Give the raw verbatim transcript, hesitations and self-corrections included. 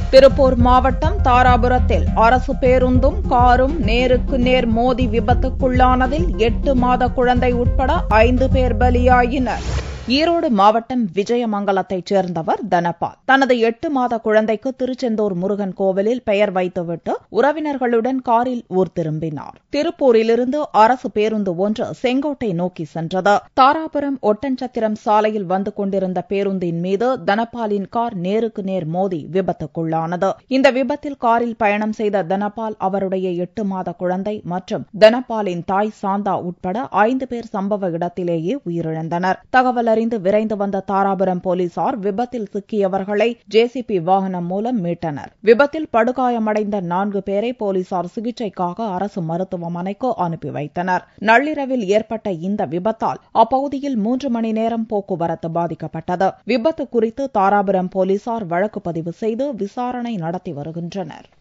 திருப்பூர் மாவட்டம் தாராபுரத்தில் அரசு பேருந்தும் காரும் நேருக்கு நேர் மோதி விபத்துக்குள்ளானதில் எட்டு மாத குழந்தை உட்பட ஐந்து பேர் பலியாயினர். ஈரோடு மாவட்டம் விஜயமங்கலத்தைச் சேர்ந்தவர் தனபால் தனது எட்டு மாத குழந்தைக்கு திருச்செந்தூர் முருகன் கோவிலில் பெயர் வைத்துவிட்டு உறவினர்களுடன் காரில் ஊர் திரும்பினார். திருப்பூரிலிருந்து அரசு பேருந்து ஒன்று செங்கோட்டை நோக்கி சென்றது. தாராபுரம் ஒட்டன்சத்திரம் சாலையில் வந்து கொண்டிருந்த பேருந்தின் மீது தனபாலின் கார் நேருக்கு நேர் மோதி விபத்துக்குள்ளானது. இந்த விபத்தில் காரில் பயணம் செய்த தனபால், அவருடைய எட்டு மாத குழந்தை மற்றும் தனபாலின் தாய் சாந்தா உட்பட ஐந்து பேர் சம்பவ இடத்திலேயே உயிரிழந்தனர். தகவல் அறிந்து விரைந்து வந்த தாராபுரம் போலீசார் விபத்தில் சிக்கியவர்களை ஜேசிபி வாகனம் மூலம் மீட்டனர். விபத்தில் படுகாயமடைந்த நான்கு பேரை போலீசார் சிகிச்சைக்காக அரசு மருத்துவமனைக்கு அனுப்பி வைத்தனர். நள்ளிரவில் ஏற்பட்ட இந்த விபத்தால் அப்பகுதியில் மூன்று மணி நேரம் போக்குவரத்து பாதிக்கப்பட்டது. விபத்து குறித்து தாராபுரம் போலீசார் வழக்கு பதிவு செய்து விசாரணை நடத்தி வருகின்றனர்.